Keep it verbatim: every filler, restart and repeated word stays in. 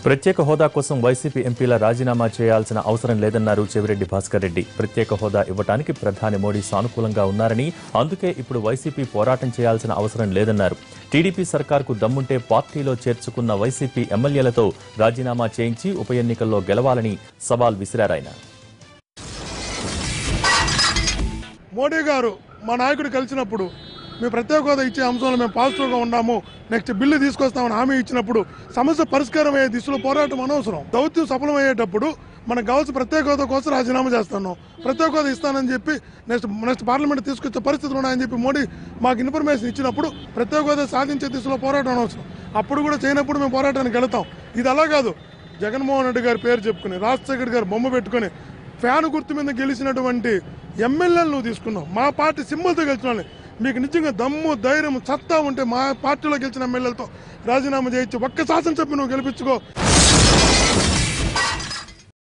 ప్రత్యేక హోదా కోసం వైసీపీ ఎంపీల రాజీనామా చేయాల్సిన అవసరం లేదన్నారు చెవిరెడ్డి భాస్కర్ రెడ్డి. ప్రత్యేక హోదా ఇవ్వడానికి ప్రధాని మోడీ సానుకూలంగా ఉన్నారని, అందుకే ఇప్పుడు వైసీపీ పోరాటం చేయాల్సిన అవసరం లేదన్నారు. టీడీపీ సర్కార్కు దమ్ముంటే పార్టీలో చేర్చుకున్న వైసీపీ ఎమ్మెల్యేలతో రాజీనామా చేయించి ఉప ఎన్నికల్లో గెలవాలని సవాల్ విసిరారాయన. మోడీ గారు మా నాయకుడు కలిసినప్పుడు మేము ప్రత్యేక హోదా ఇచ్చే అంశంలో మేము పాజిటివ్గా ఉన్నాము, నెక్స్ట్ బిల్లు తీసుకొస్తామని హామీ ఇచ్చినప్పుడు సమస్య పరిష్కారం అయ్యే దిశలో పోరాటం అనవసరం. దౌత్యం సఫలమయ్యేటప్పుడు మనకు కావాల్సిన ప్రత్యేక హోదా కోసం రాజీనామా చేస్తున్నాం, ప్రత్యేక హోదా ఇస్తానని చెప్పి నెక్స్ట్ నెక్స్ట్ పార్లమెంట్ తీసుకొచ్చే పరిస్థితులు ఉన్నాయని చెప్పి మోడీ మాకు ఇన్ఫర్మేషన్ ఇచ్చినప్పుడు ప్రత్యేక హోదా సాధించే దిశలో పోరాటం అనవసరం. అప్పుడు కూడా చేయనప్పుడు మేము పోరాటానికి వెళతాం. ఇది అలా కాదు, జగన్మోహన్ రెడ్డి గారి పేరు చెప్పుకుని రాజశేఖర్ గారు బొమ్మ పెట్టుకుని ఫ్యాన్ గుర్తు మీద గెలిచినటువంటి ఎమ్మెల్యేలు నువ్వు తీసుకున్నావు. మా పార్టీ సింబల్తో గెలిచిన వాళ్ళని, మీకు నిజంగా దమ్ము ధైర్యం సత్తా ఉంటే మా పార్టీలో గెలిచిన ఎమ్మెల్యేలతో రాజీనామా చేయొచ్చు. ఒక్క శాసనసభ్యులు నువ్వు గెలిపించుకో.